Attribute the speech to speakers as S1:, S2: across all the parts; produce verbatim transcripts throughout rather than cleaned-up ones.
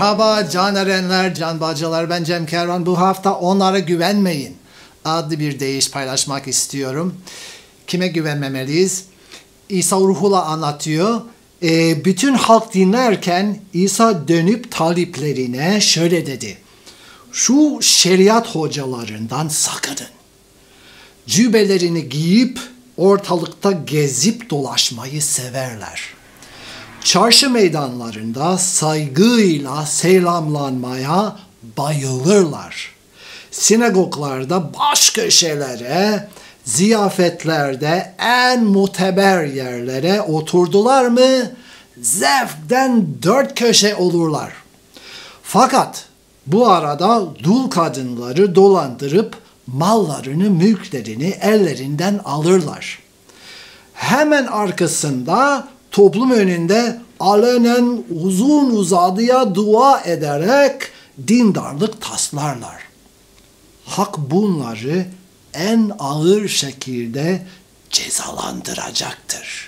S1: Merhaba can erenler, can bacılar, ben Cem Kervan. Bu hafta onlara güvenmeyin adlı bir deyiş paylaşmak istiyorum. Kime güvenmemeliyiz? İsa ruhuyla anlatıyor. E, bütün halk dinlerken İsa dönüp taliplerine şöyle dedi. Şu şeriat hocalarından sakının. Cübbelerini giyip ortalıkta gezip dolaşmayı severler. Çarşı meydanlarında saygıyla selamlanmaya bayılırlar. Sinagoglarda baş köşelere, ziyafetlerde en muteber yerlere oturdular mı zevkten dört köşe olurlar. Fakat bu arada dul kadınları dolandırıp mallarını, mülklerini ellerinden alırlar. Hemen arkasında toplum önünde alenen uzun uzadıya dua ederek dindarlık taslarlar. Hak bunları en ağır şekilde cezalandıracaktır.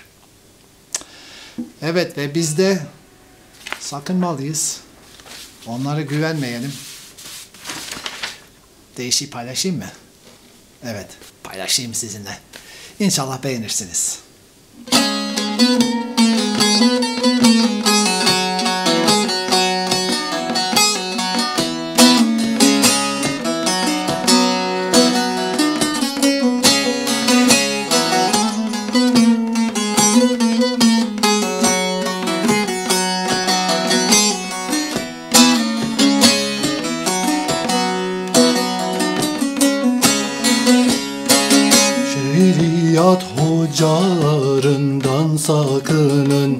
S1: Evet ve biz de sakınmalıyız. Onlara güvenmeyelim. Değişik paylaşayım mı? Evet, paylaşayım sizinle. İnşallah beğenirsiniz.
S2: Şeriat hocalarından sakının,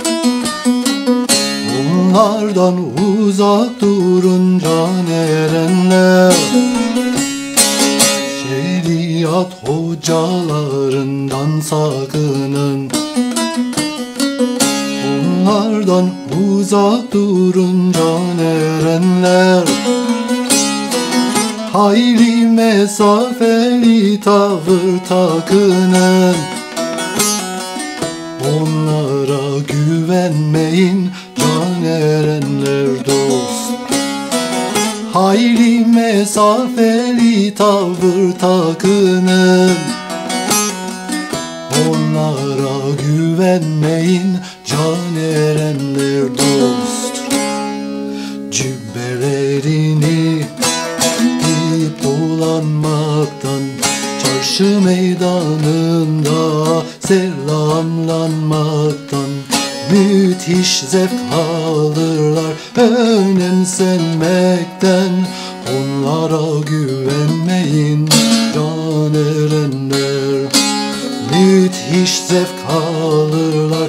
S2: onlardan uzak durun can erenler. Şeriat hocalarından sakının, onlardan uzak durun can erenler. Hayli mesafeli tavır takının, onlara güvenmeyin can erenler dost. Hayli mesafeli tavır takının, onlara güvenmeyin can erenler dost. Cübbelerini dolanmaktan, çarşı meydanında selamlanmaktan müthiş zevk alırlar. Önemsenmekten onlara güvenmeyin can erenler. Müthiş zevk alırlar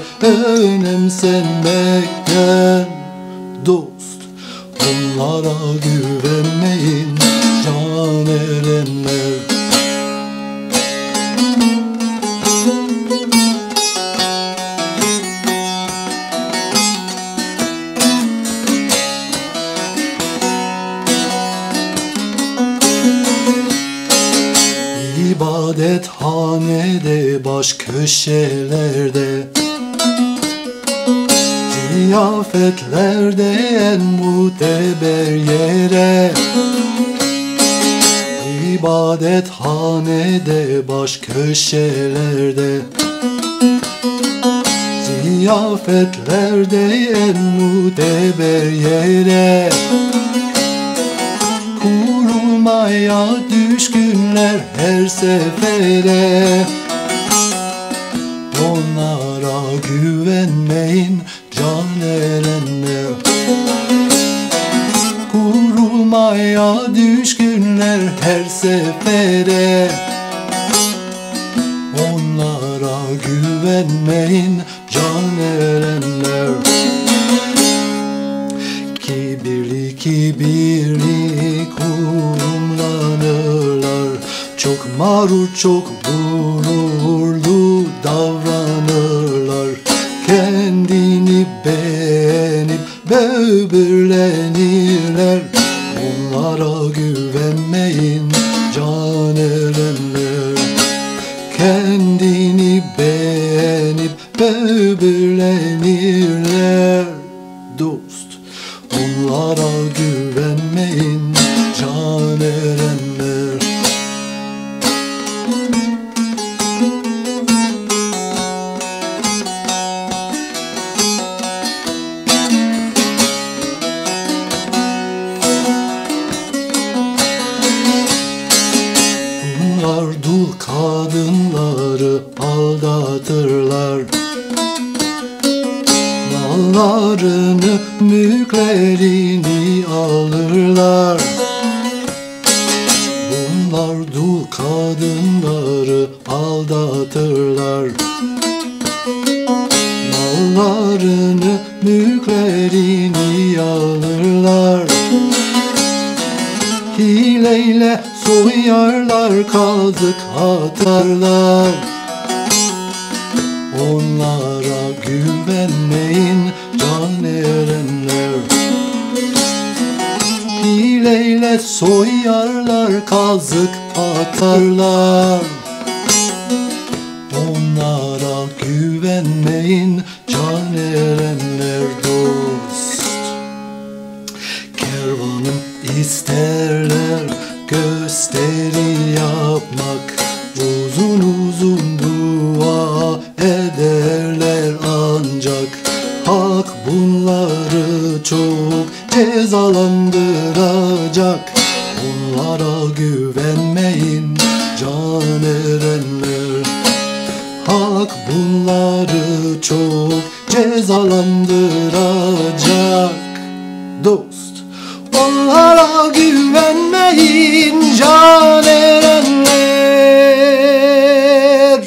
S2: önemsenmekten dost. Onlara güvenmeyin can erenler. İbadethanede baş köşelerde, ziyafetlerde en muteber yere. İbadethanede baş köşelerde, ziyafetlerde en muteber yere. Kurulmaya düşkünler her sefere, onlara güvenmeyin can erenler. Kurulmaya düşkünler her sefere, onlara güvenmeyin can erenler. Kibirli kibirli kurumlanırlar, çok mağrur çok gururlu davranırlar. Kendini beğenip böbürlenirler, onlara güvenmeyin can erenler. Kendini beğenip böbürlenirler dost. Bunlara güvenmeyin can erenler. Bunlar dul kadınları aldatırlar. Mallarını, mülklerini alırlar. Bunlar dul kadınları aldatırlar. Mallarını, mülklerini alırlar. Hileyle soyarlar, kazık atarlar. Onlara güvenmeyin can erenler. Hileyle soyarlar, kazık atarlar. Onlara güvenmeyin can erenler dost. Kervanım isterler gösteri yapmak, uzun uzun dua ederler ancak hak bunları çok cezalandıracak. Onlara güvenmeyin can erenler. Hak bunları çok cezalandıracak dost. Onlara güvenmeyin can erenler.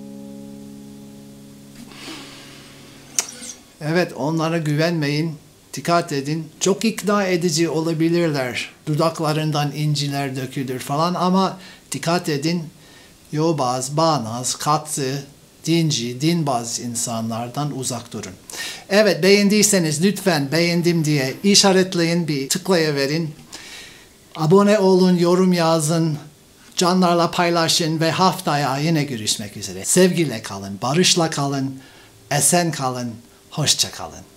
S1: Evet, onlara güvenmeyin. Dikkat edin. Çok ikna edici olabilirler. Dudaklarından inciler dökülür falan ama dikkat edin. Yobaz, bağnaz, katı, dinci, dinbaz insanlardan uzak durun. Evet, beğendiyseniz lütfen beğendim diye işaretleyin, bir tıklayıverin. Abone olun, yorum yazın, canlarla paylaşın ve haftaya yine görüşmek üzere. Sevgiyle kalın, barışla kalın, esen kalın, hoşça kalın.